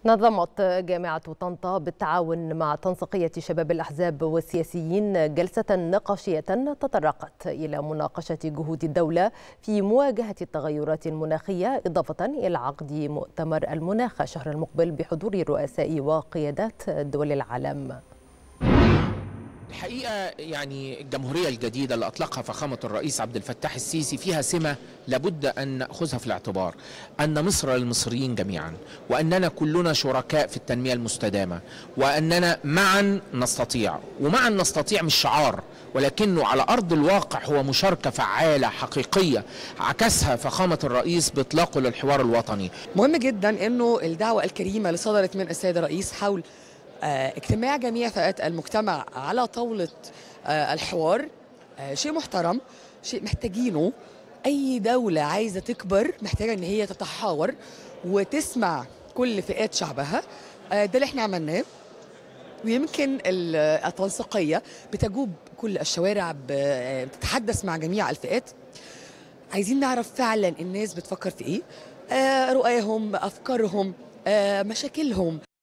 نظمت جامعة طنطا بالتعاون مع تنسيقية شباب الأحزاب والسياسيين جلسة نقاشية تطرقت إلى مناقشة جهود الدولة في مواجهة التغيرات المناخية، إضافة إلى عقد مؤتمر المناخ الشهر المقبل بحضور رؤساء وقيادات دول العالم. الحقيقة يعني الجمهورية الجديدة اللي أطلقها فخامة الرئيس عبد الفتاح السيسي فيها سمة لابد أن نأخذها في الاعتبار، أن مصر للمصريين جميعا، وأننا كلنا شركاء في التنمية المستدامة، وأننا معا نستطيع. ومعا نستطيع مش شعار، ولكنه على أرض الواقع هو مشاركة فعالة حقيقية عكسها فخامة الرئيس بإطلاقه للحوار الوطني. مهم جدا أنه الدعوة الكريمة اللي صدرت من السيد الرئيس حول اجتماع جميع فئات المجتمع على طاولة الحوار شيء محترم، شيء محتاجينه. أي دولة عايزة تكبر محتاجة أن هي تتحاور وتسمع كل فئات شعبها. ده اللي احنا عملناه، ويمكن التنسيقية بتجوب كل الشوارع، بتتحدث مع جميع الفئات. عايزين نعرف فعلا الناس بتفكر في ايه، رؤاهم، أفكارهم، مشاكلهم.